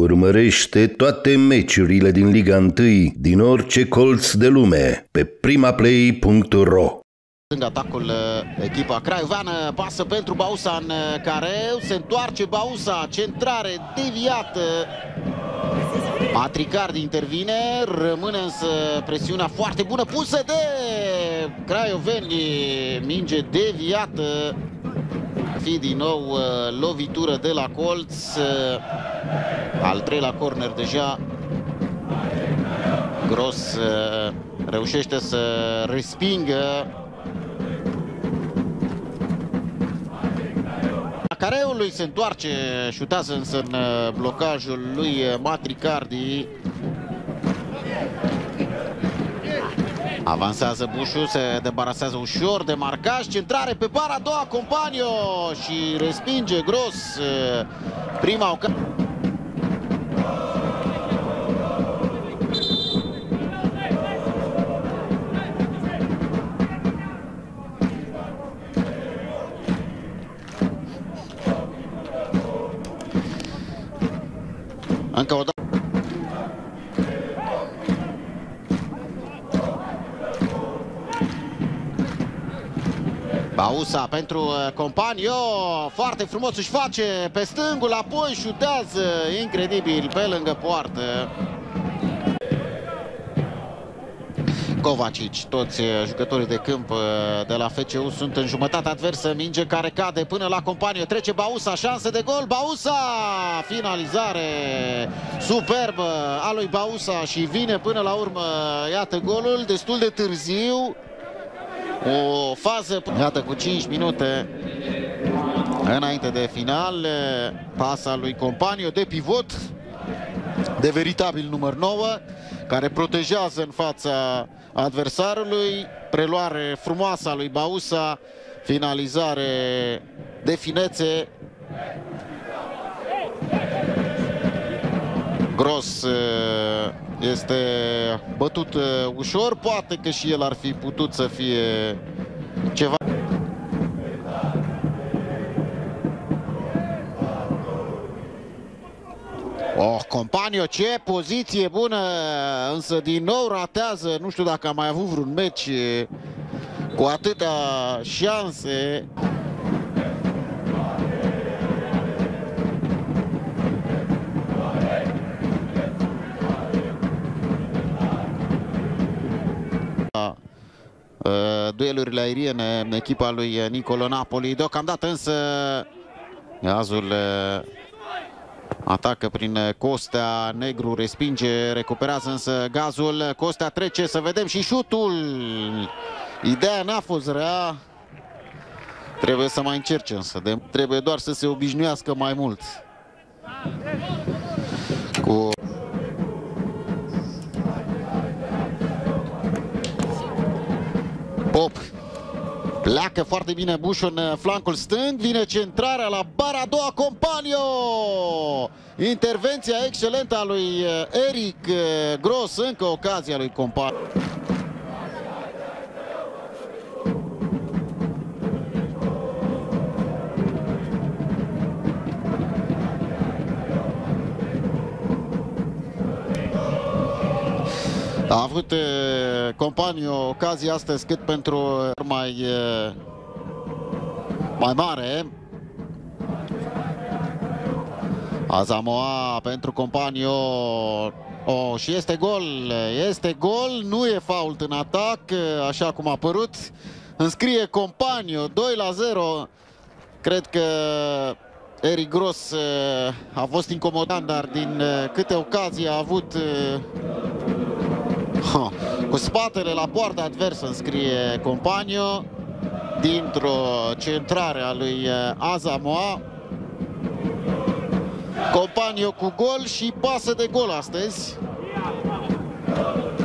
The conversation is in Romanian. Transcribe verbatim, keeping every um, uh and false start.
Urmărește toate meciurile din Liga unu din orice colț de lume pe primaplay punct ro. Atacul echipa craioveană, pasă pentru Bausa în careu, se întoarce Bausa, centrare deviată. Matricardi intervine, rămâne însă presiunea foarte bună pusă de craioveni, minge deviată. Fi din nou lovitură de la colț, al treilea corner deja. Gros reușește să respingă. Careului se întoarce, șutează însă în blocajul lui Matricardi. Avansează Bușu, se debarasează ușor de marcaj, centrare pe bara a doua, Companio și respinge Gros prima ocazie. Încă o dată. Bausa pentru Companio, foarte frumos își face pe stângul, apoi șutează incredibil pe lângă poartă. Kovacic, toți jucătorii de câmp de la F C U sunt în jumătatea adversă, minge care cade până la Companio, trece Bausa, șansă de gol, Bausa, finalizare superbă a lui Bausa și vine până la urmă, iată golul, destul de târziu, o fază, iată cu cinci minute înainte de final, pasa lui Companio de pivot, de veritabil număr nouă, care protejează în fața adversarului, preluare frumoasă a lui Bausa, finalizare de finețe. Gros este bătut ușor, poate că și el ar fi putut să fie ceva. Oh, Companio, ce poziție bună, însă din nou ratează, nu știu dacă a mai avut vreun meci cu atâtea șanse. Duelurile aeriene în echipa lui Nicolo Napoli, deocamdată însă Gazul atacă prin Costea, Negru respinge, recuperează însă Gazul, Costea trece, să vedem și șutul. Ideea n-a fost rea, trebuie să mai încerce însă, de, trebuie doar să se obișnuiască mai mult cu... Pop. Pleacă foarte bine Bușu în flancul stâng, vine centrarea la bara a doua, Companio! Intervenția excelentă a lui Eric Gros, încă ocazia lui Companio. A avut eh, Companio ocazia astăzi cât pentru mai, eh, mai mare. Asamoah pentru Companio. Oh, și este gol. Este gol, nu e fault în atac, așa cum a părut. Înscrie Companio doi la zero. Cred că Eric Gros eh, a fost incomodant, dar din eh, câte ocazii a avut... Eh, Ha, cu spatele la poarta adversă înscrie Companio dintr-o centrare a lui Asamoah. Companio cu gol și pasă de gol astăzi.